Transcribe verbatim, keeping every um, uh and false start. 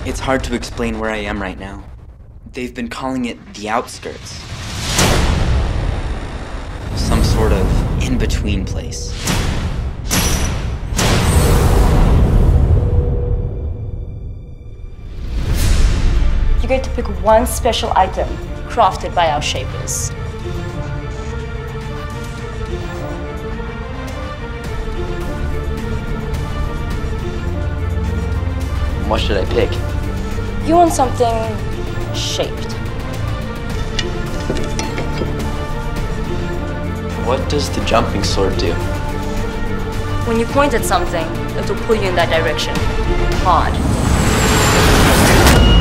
It's hard to explain where I am right now. They've been calling it the outskirts. Some sort of in-between place. You get to pick one special item crafted by our shapers. What should I pick? You want something shaped. What does the jumping sword do? When you point at something, it will pull you in that direction. Hard.